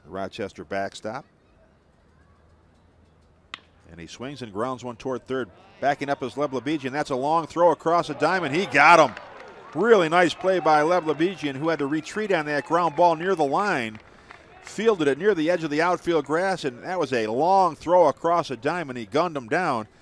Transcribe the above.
the Rochester backstop. And he swings and grounds one toward third. Backing up is Leblebijian. That's a long throw across the diamond. He got him. Really nice play by Leblebijian, who had to retreat on that ground ball near the line. Fielded it near the edge of the outfield grass, and that was a long throw across the diamond. He gunned him down.